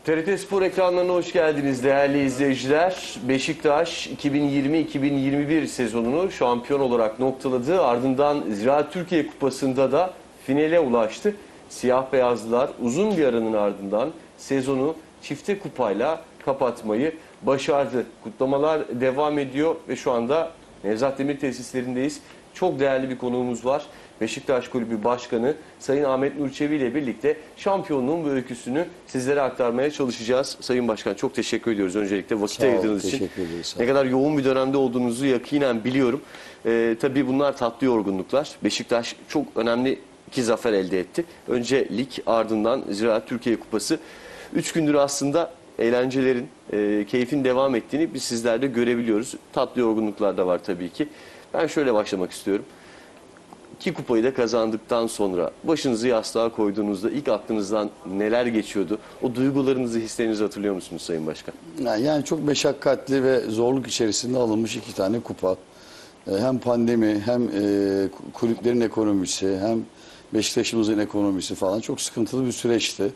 TRT Spor ekranlarına hoş geldiniz değerli izleyiciler. Beşiktaş 2020-2021 sezonunu şampiyon olarak noktaladı. Ardından Ziraat Türkiye Kupası'nda da finale ulaştı. Siyah beyazlılar uzun bir aranın ardından sezonu çifte kupayla kapatmayı başardı. Kutlamalar devam ediyor ve şu anda Nevzat Demir tesislerindeyiz. Çok değerli bir konuğumuz var. Beşiktaş Kulübü Başkanı Sayın Ahmet Nur Çebi ile birlikte şampiyonluğun bu öyküsünü sizlere aktarmaya çalışacağız. Sayın Başkan çok teşekkür ediyoruz öncelikle vakit ayırdığınız için. Ne kadar yoğun bir dönemde olduğunuzu yakinen biliyorum. Tabii bunlar tatlı yorgunluklar. Beşiktaş çok önemli 2 zafer elde etti. Önce lig, ardından Ziraat Türkiye Kupası. 3 gündür aslında eğlencelerin, keyfin devam ettiğini biz sizlerde görebiliyoruz. Tatlı yorgunluklar da var tabii ki. Ben şöyle başlamak istiyorum. 2 kupayı da kazandıktan sonra başınızı yastığa koyduğunuzda ilk aklınızdan neler geçiyordu? O duygularınızı, hislerinizi hatırlıyor musunuz Sayın Başkan? Yani çok meşakkatli ve zorluk içerisinde alınmış 2 tane kupa. Hem pandemi hem kulüplerin ekonomisi hem Beşiktaş'ımızın ekonomisi falan çok sıkıntılı bir süreçti.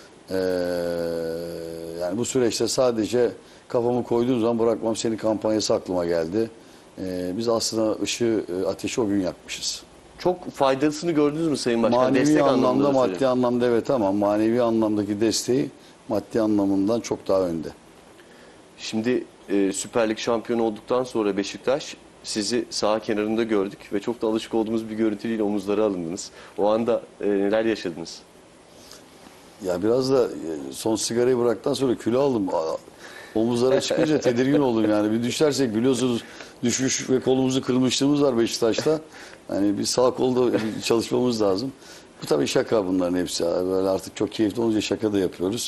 Yani bu süreçte sadece kafamı koyduğum zaman bırakmam seni kampanyası aklıma geldi. Biz aslında ateşi o gün yakmışız. Çok faydasını gördünüz mü Sayın Başkan? Manevi Destek anlamda, maddi anlamda evet ama manevi anlamdaki desteği maddi anlamından çok daha önde. Şimdi Süper Lig şampiyonu olduktan sonra Beşiktaş sizi saha kenarında gördük ve çok da alışık olduğumuz bir görüntüyle omuzlara alındınız. O anda neler yaşadınız? Ya biraz da son sigarayı bıraktıktan sonra kilo aldım. Omuzlara çıkınca tedirgin oldum yani. Bir düşersek biliyorsunuz düşmüş ve kolumuzu kırmışlığımız var Beşiktaş'ta. Yani bir sağ kolda çalışmamız lazım. Bu tabii şaka bunların hepsi. Böyle artık çok keyifli olunca şaka da yapıyoruz.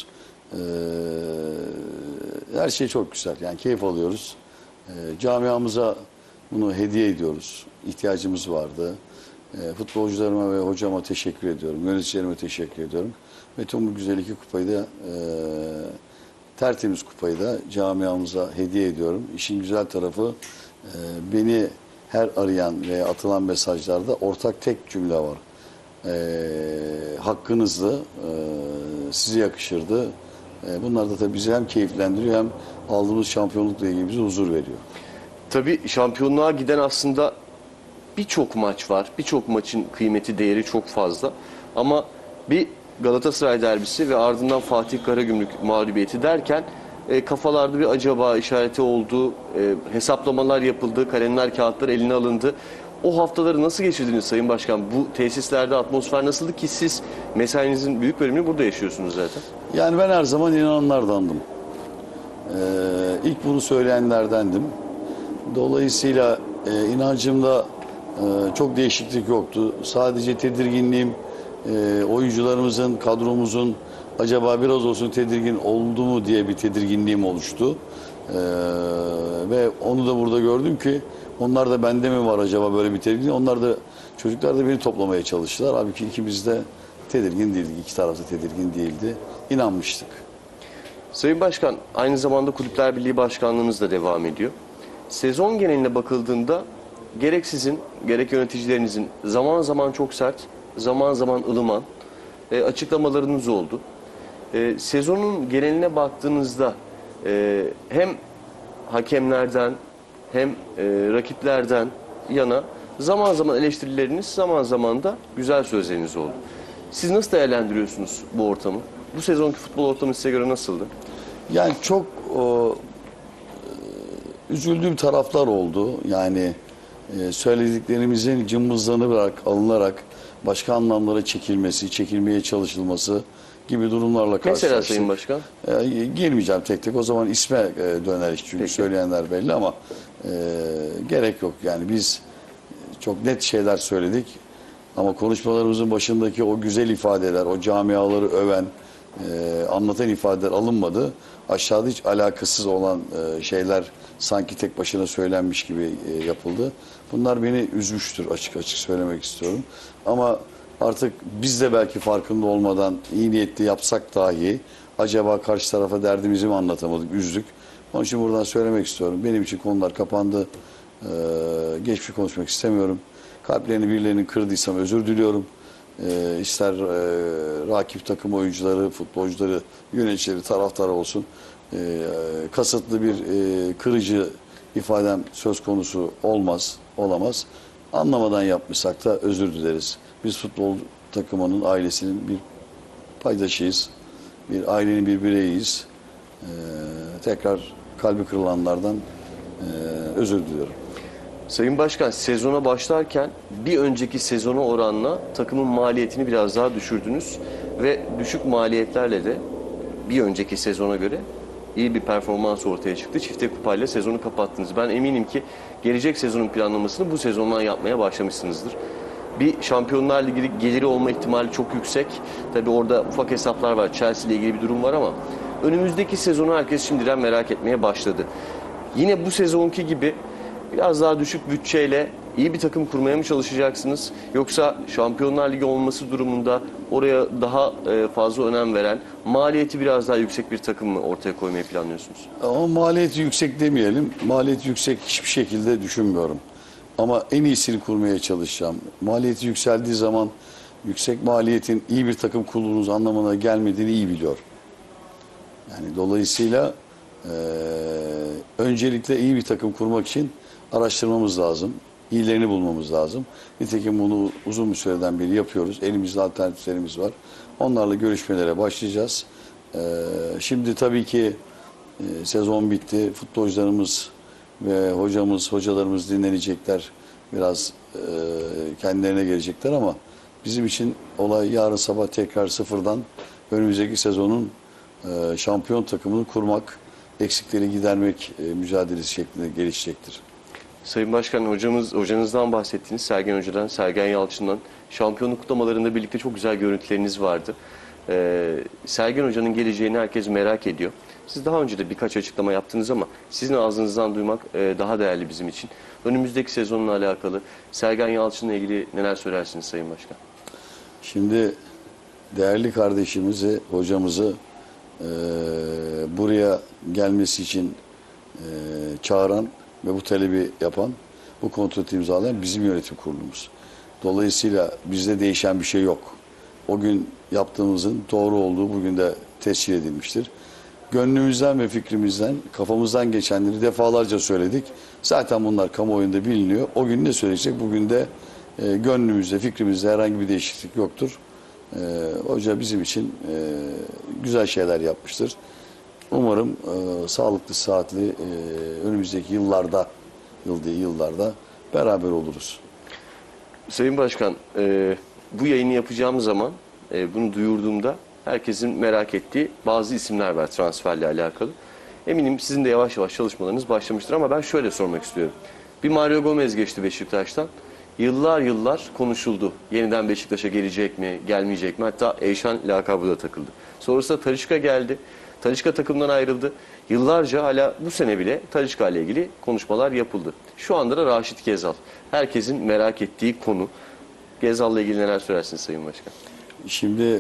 Her şey çok güzel. Yani keyif alıyoruz. Camiamıza bunu hediye ediyoruz. İhtiyacımız vardı. Futbolcularıma ve hocama teşekkür ediyorum. Yöneticilerime teşekkür ediyorum. Ve tüm bu güzel 2 kupayı da tertemiz kupayı da camiamıza hediye ediyorum. İşin güzel tarafı beni her arayan ve atılan mesajlarda ortak tek cümle var. Hakkınızdı, size yakışırdı. Bunlar da tabii bizi hem keyiflendiriyor hem aldığımız şampiyonlukla ilgili bize huzur veriyor. Tabii şampiyonluğa giden aslında birçok maç var. Birçok maçın kıymeti, değeri çok fazla. Ama bir Galatasaray derbisi ve ardından Fatih Karagümrük mağlubiyeti derken kafalarda bir acaba işareti oldu. Hesaplamalar yapıldı, kalemler, kağıtlar eline alındı. O haftaları nasıl geçirdiniz Sayın Başkan? Bu tesislerde atmosfer nasıldı ki siz mesainizin büyük bölümünü burada yaşıyorsunuz zaten? Yani ben her zaman inananlardandım. İlk bunu söyleyenlerdendim. Dolayısıyla inancımda çok değişiklik yoktu. Sadece tedirginliğim oyuncularımızın, kadromuzun acaba biraz olsun tedirgin oldu mu diye bir tedirginliğim oluştu. Ve onu da burada gördüm ki onlar da bende mi var acaba böyle bir tedirgin? Onlar da çocuklar da beni toplamaya çalıştılar. Halbuki ikimiz de tedirgin değildik. 2 taraf da tedirgin değildi. İnanmıştık. Sayın Başkan, aynı zamanda Kulüpler Birliği Başkanlığınız da devam ediyor. Sezon geneline bakıldığında gerek sizin, gerek yöneticilerinizin zaman zaman çok sert, zaman zaman ılıman açıklamalarınız oldu. Sezonun geneline baktığınızda hem hakemlerden hem rakiplerden yana zaman zaman eleştirileriniz, zaman zaman da güzel sözleriniz oldu. Siz nasıl değerlendiriyorsunuz bu ortamı? Bu sezonki futbol ortamı size göre nasıldı? Yani çok üzüldüğüm taraflar oldu. Yani söylediklerimizin cımbızlanarak, alınarak başka anlamlara çekilmeye çalışılması gibi durumlarla karşılaştık. Mesela Sayın Başkan? Girmeyeceğim tek tek. O zaman isme döner iş çünkü. Peki. Söyleyenler belli ama gerek yok. Yani biz çok net şeyler söyledik. Ama konuşmalarımızın başındaki o güzel ifadeler, o camiaları öven, anlatan ifadeler alınmadı. Aşağıda hiç alakasız olan şeyler sanki tek başına söylenmiş gibi yapıldı. Bunlar beni üzmüştür, açık açık söylemek istiyorum. Ama artık biz de belki farkında olmadan iyi niyetli yapsak dahi acaba karşı tarafa derdimizi mi anlatamadık, üzdük. Onun için buradan söylemek istiyorum. Benim için konular kapandı. Geçmiş konuşmak istemiyorum. Kalplerini birilerinin kırdıysam özür diliyorum. ister rakip takım oyuncuları, futbolcuları, yöneticileri, taraftar olsun. Kasıtlı bir kırıcı ifadem söz konusu olamaz. Anlamadan yapmışsak da özür dileriz. Biz futbol takımının, ailesinin bir paydaşıyız. Bir ailenin bir bireyiyiz. Tekrar kalbi kırılanlardan özür diliyorum. Sayın Başkan, sezona başlarken bir önceki sezona oranla takımın maliyetini biraz daha düşürdünüz ve düşük maliyetlerle de bir önceki sezona göre iyi bir performans ortaya çıktı. Çifte kupayla sezonu kapattınız. Ben eminim ki gelecek sezonun planlamasını bu sezondan yapmaya başlamışsınızdır. Bir Şampiyonlar Ligi geliri olma ihtimali çok yüksek. Tabii orada ufak hesaplar var. Chelsea ile ilgili bir durum var ama önümüzdeki sezonu herkes şimdiden merak etmeye başladı. Yine bu sezonki gibi biraz daha düşük bütçeyle iyi bir takım kurmaya mı çalışacaksınız? Yoksa Şampiyonlar Ligi olması durumunda oraya daha fazla önem veren, maliyeti biraz daha yüksek bir takım mı ortaya koymayı planlıyorsunuz? Ama maliyeti yüksek demeyelim. Maliyeti yüksek hiçbir şekilde düşünmüyorum. Ama en iyisini kurmaya çalışacağım. Maliyeti yükseldiği zaman yüksek maliyetin iyi bir takım kurduğunuz anlamına gelmediğini iyi biliyor. Yani dolayısıyla öncelikle iyi bir takım kurmak için araştırmamız lazım. İyilerini bulmamız lazım. Nitekim bunu uzun bir süreden beri yapıyoruz. Elimizde alternatiflerimiz var. Onlarla görüşmelere başlayacağız. Şimdi tabii ki sezon bitti. Futbolcularımız ve hocalarımız dinlenecekler. Biraz kendilerine gelecekler ama bizim için olay yarın sabah tekrar sıfırdan önümüzdeki sezonun şampiyon takımını kurmak, eksikleri gidermek mücadelesi şeklinde gelişecektir. Sayın Başkan, hocanızdan bahsettiniz. Sergen Hoca'dan, Sergen Yalçın'dan. Şampiyonluk kutlamalarında birlikte çok güzel görüntüleriniz vardı. Sergen Hoca'nın geleceğini herkes merak ediyor. Siz daha önce de birkaç açıklama yaptınız ama sizin ağzınızdan duymak daha değerli bizim için. Önümüzdeki sezonla alakalı Sergen Yalçın'la ilgili neler söylersiniz Sayın Başkan? Şimdi değerli kardeşimizi, hocamızı buraya gelmesi için çağıran ve bu talebi yapan, bu kontratı imzalayan bizim yönetim kurulumuz. Dolayısıyla bizde değişen bir şey yok. O gün yaptığımızın doğru olduğu bugün de tescil edilmiştir. Gönlümüzden ve fikrimizden, kafamızdan geçenleri defalarca söyledik. Zaten bunlar kamuoyunda biliniyor. O gün ne söyleyecek? Bugün de gönlümüzde, fikrimizde herhangi bir değişiklik yoktur. Hoca bizim için güzel şeyler yapmıştır. Umarım sağlıklı, sıhhatli önümüzdeki yıllarda beraber oluruz. Sayın Başkan, bu yayını yapacağım zaman, bunu duyurduğumda herkesin merak ettiği bazı isimler var transferle alakalı. Eminim sizin de yavaş yavaş çalışmalarınız başlamıştır ama ben şöyle sormak istiyorum. Bir Mario Gomez geçti Beşiktaş'tan. Yıllar konuşuldu. Yeniden Beşiktaş'a gelecek mi, gelmeyecek mi? Hatta Eyşan lakabı da takıldı. Sonrasında Talisca geldi. Talisca takımdan ayrıldı. Yıllarca hala bu sene bile Talisca ile ilgili konuşmalar yapıldı. Şu anda da Raşit Gezal. Herkesin merak ettiği konu. Gezal'la ilgili neler söylersiniz Sayın Başkan? Şimdi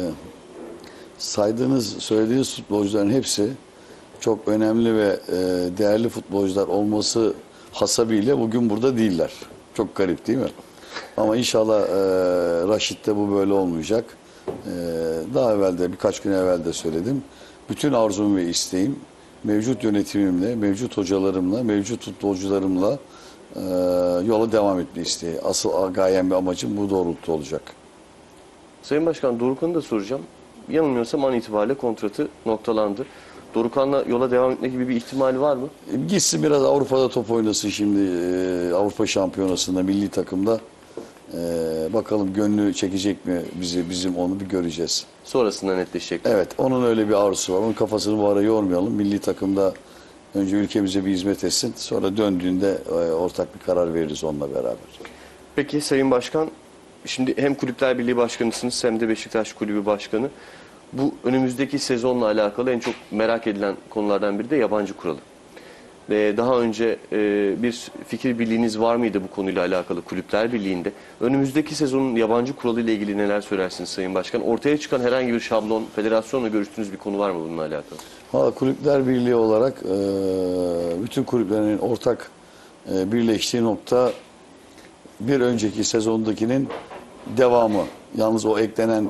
söylediğiniz futbolcuların hepsi çok önemli ve değerli futbolcular olması hasebiyle bugün burada değiller. Çok garip değil mi? Ama inşallah Raşit'te bu böyle olmayacak. Daha evvel de birkaç gün evvel de söyledim. Bütün arzum ve isteğim mevcut yönetimimle, mevcut hocalarımla, mevcut futbolcularımla yola devam etme isteği. Asıl gayem ve amacım bu doğrultuda olacak. Sayın Başkan, Dorukhan'ı da soracağım. Yanılmıyorsam an itibariyle kontratı noktalandı. Dorukhan'la yola devam etme gibi bir ihtimal var mı? Gitsin biraz Avrupa'da top oynasın şimdi Avrupa Şampiyonası'nda milli takımda. Bakalım gönlü çekecek mi bizim onu bir göreceğiz. Sonrasında netleşecek. Evet, onun öyle bir arzusu var. Onun kafasını bu ara yormayalım. Milli takımda önce ülkemize bir hizmet etsin. Sonra döndüğünde ortak bir karar veririz onunla beraber. Peki Sayın Başkan, şimdi hem Kulüpler Birliği Başkanısınız hem de Beşiktaş Kulübü Başkanı. Bu önümüzdeki sezonla alakalı en çok merak edilen konulardan biri de yabancı kuralı. Ve daha önce bir fikir birliğiniz var mıydı bu konuyla alakalı Kulüpler Birliği'nde? Önümüzdeki sezonun yabancı kuralı ile ilgili neler söylersiniz Sayın Başkan? Ortaya çıkan herhangi bir şablon, federasyonla görüştüğünüz bir konu var mı bununla alakalı? Kulüpler Birliği olarak bütün kulüplerin ortak birleştiği nokta bir önceki sezondakinin devamı. Yalnız o eklenen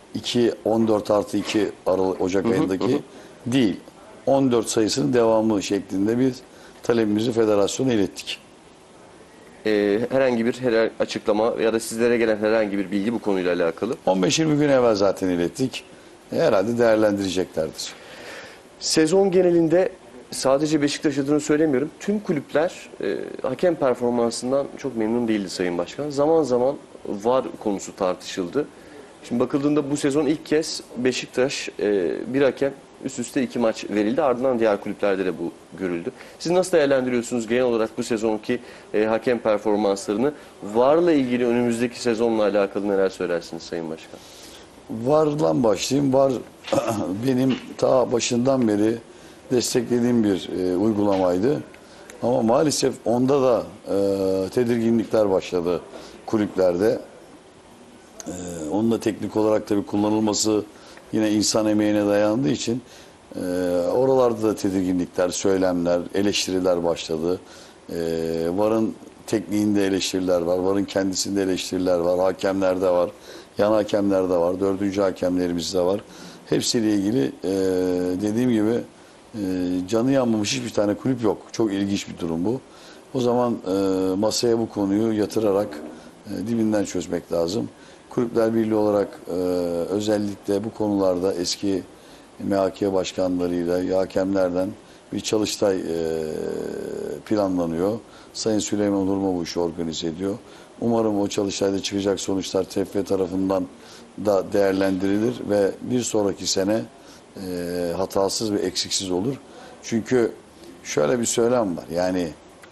14+2 Ocak ayındaki değil. 14 sayısının devamı şeklinde bir talebimizi federasyona ilettik. Herhangi bir açıklama ya da sizlere gelen herhangi bir bilgi bu konuyla alakalı. 15-20 gün evvel zaten ilettik. Herhalde değerlendireceklerdir. Sezon genelinde sadece Beşiktaş adına söylemiyorum. Tüm kulüpler hakem performansından çok memnun değildi Sayın Başkan. Zaman zaman VAR konusu tartışıldı. Şimdi bakıldığında bu sezon ilk kez Beşiktaş bir hakem üst üste 2 maç verildi. Ardından diğer kulüplerde de bu görüldü. Siz nasıl değerlendiriyorsunuz genel olarak bu sezonki hakem performanslarını? VAR'la ilgili önümüzdeki sezonla alakalı neler söylersiniz Sayın Başkan? VAR'dan başlayayım. VAR benim ta başından beri desteklediğim bir uygulamaydı. Ama maalesef onda da tedirginlikler başladı kulüplerde. Onun da teknik olarak tabii kullanılması yine insan emeğine dayandığı için oralarda da tedirginlikler, söylemler, eleştiriler başladı. VAR'ın tekniğinde eleştiriler var, VAR'ın kendisinde eleştiriler var, hakemlerde var, yan hakemlerde var, dördüncü hakemlerimizde var. Hepsiyle ilgili dediğim gibi canı yanmamış hiçbir tane kulüp yok. Çok ilginç bir durum bu. O zaman masaya bu konuyu yatırarak dibinden çözmek lazım. Kulüpler Birliği olarak özellikle bu konularda eski MHK başkanlarıyla, hakemlerden bir çalıştay planlanıyor. Sayın Süleyman Durma bu işi organize ediyor. Umarım o çalıştayda çıkacak sonuçlar TFF tarafından da değerlendirilir ve bir sonraki sene hatasız ve eksiksiz olur. Çünkü şöyle bir söylem var. Yani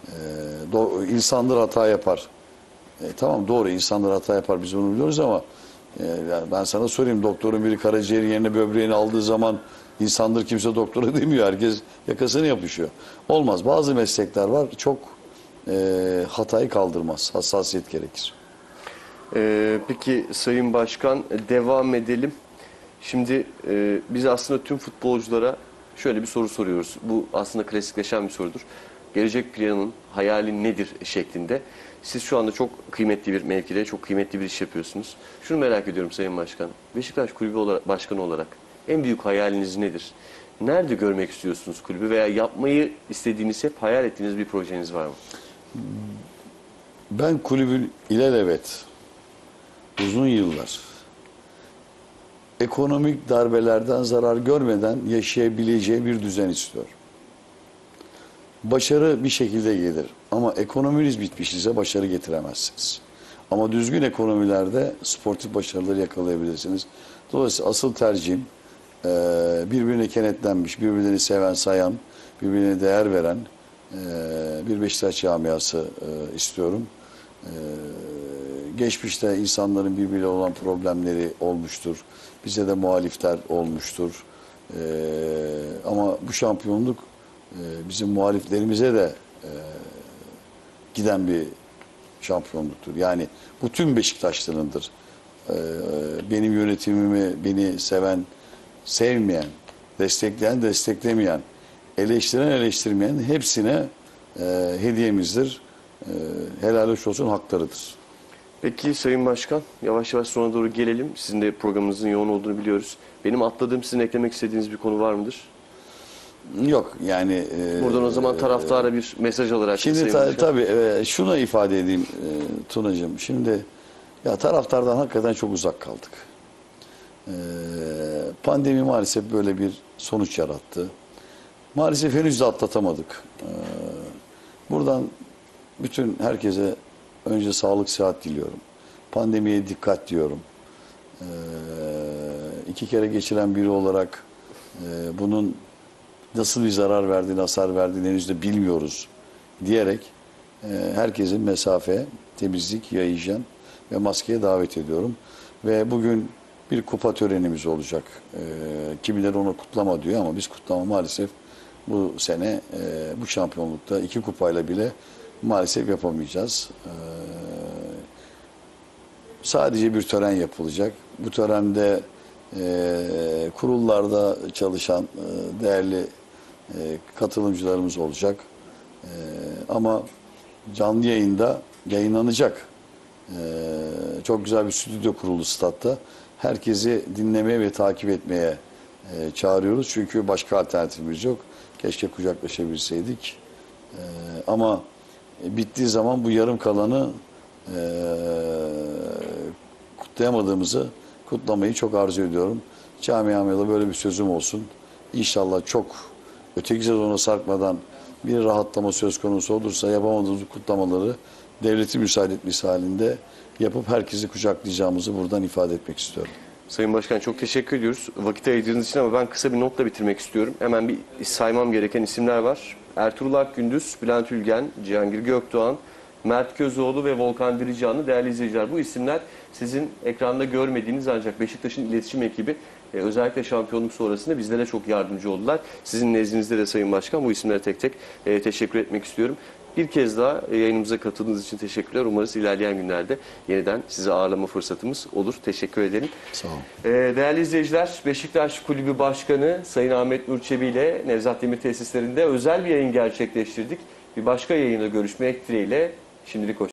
insanlar hata yapar. Tamam doğru insanlar hata yapar biz bunu biliyoruz ama yani ben sana sorayım doktorun biri karaciğeri yerine böbreğini aldığı zaman insandır kimse doktora demiyor. Herkes yakasını yapışıyor. Olmaz. Bazı meslekler var çok hatayı kaldırmaz. Hassasiyet gerekir. Peki Sayın Başkan devam edelim. Şimdi biz aslında tüm futbolculara şöyle bir soru soruyoruz. Bu aslında klasikleşen bir sorudur. Gelecek planın, hayali nedir şeklinde. Siz şu anda çok kıymetli bir mevkide, çok kıymetli bir iş yapıyorsunuz. Şunu merak ediyorum Sayın Başkan. Beşiktaş Kulübü başkanı olarak en büyük hayaliniz nedir? Nerede görmek istiyorsunuz kulübü veya yapmayı istediğiniz, hep hayal ettiğiniz bir projeniz var mı? Ben kulübün ilelebet uzun yıllar ekonomik darbelerden zarar görmeden yaşayabileceği bir düzen istiyorum. Başarı bir şekilde gelir ama ekonominiz bitmiş ise başarı getiremezsiniz. Ama düzgün ekonomilerde sportif başarıları yakalayabilirsiniz. Dolayısıyla asıl tercihim birbirine kenetlenmiş, birbirini seven, sayan, birbirine değer veren bir Beşiktaş camiası istiyorum. Geçmişte insanların birbiriyle olan problemleri olmuştur. Bize de muhalifler olmuştur. Ama bu şampiyonluk bizim muhaliflerimize de giden bir şampiyonluktur. Yani bu tüm Beşiktaşlı'nındır. Benim yönetimimi, beni seven, sevmeyen, destekleyen, desteklemeyen, eleştiren, eleştirmeyen hepsine hediyemizdir. Helal hoş olsun haklarıdır. Peki Sayın Başkan, yavaş yavaş sona doğru gelelim. Sizin de programınızın yoğun olduğunu biliyoruz. Benim atladığım, sizin eklemek istediğiniz bir konu var mıdır? Yok yani... Buradan o zaman taraftara bir mesaj olarak şimdi Sayın Başkan. Tabii şunu ifade edeyim Tunacığım. Şimdi ya taraftardan hakikaten çok uzak kaldık. Pandemi maalesef böyle bir sonuç yarattı. Maalesef henüz de atlatamadık. Buradan bütün herkese önce sağlık, sıhhat diliyorum. Pandemiye dikkat diyorum. 2 kere geçiren biri olarak bunun nasıl bir zarar verdiğini, hasar verdiğini henüz de bilmiyoruz diyerek herkesin mesafe, temizlik, hijyen ve maskeye davet ediyorum. Ve bugün bir kupa törenimiz olacak. Kimileri ona kutlama diyor ama biz kutlama maalesef bu sene bu şampiyonlukta 2 kupayla bile maalesef yapamayacağız. Sadece bir tören yapılacak. Bu törende kurullarda çalışan değerli katılımcılarımız olacak. Ama canlı yayında yayınlanacak. Çok güzel bir stüdyo kuruldu statta. Herkesi dinlemeye ve takip etmeye çağırıyoruz. Çünkü başka alternatifimiz yok. Keşke kucaklaşabilseydik. Ama bittiği zaman bu yarım kalanı kutlayamadığımızı kutlamayı çok arzu ediyorum. Camiamda da böyle bir sözüm olsun. İnşallah çok öteki sezona sarkmadan bir rahatlama söz konusu olursa yapamadığımız kutlamaları devletin müsaade etmesi halinde yapıp herkesi kucaklayacağımızı buradan ifade etmek istiyorum. Sayın Başkan çok teşekkür ediyoruz vakit ayırdığınız için ama ben kısa bir notla bitirmek istiyorum. Hemen bir saymam gereken isimler var. Ertuğrul Akgündüz, Bülent Ülgen, Cihangir Gökdoğan, Mert Közoğlu ve Volkan Diricanlı. Değerli izleyiciler, bu isimler sizin ekranda görmediğiniz ancak Beşiktaş'ın iletişim ekibi özellikle şampiyonluk sonrasında bizlere çok yardımcı oldular. Sizin nezdinizde de Sayın Başkan bu isimlere tek tek teşekkür etmek istiyorum. Bir kez daha yayınımıza katıldığınız için teşekkürler. Umarız ilerleyen günlerde yeniden sizi ağırlama fırsatımız olur. Teşekkür ederim. Sağ olun. Değerli izleyiciler, Beşiktaş Kulübü Başkanı Sayın Ahmet Nur Çebi ile Nevzat Demir tesislerinde özel bir yayın gerçekleştirdik. Bir başka yayında görüşmek dileğiyle şimdilik hoşçakalın.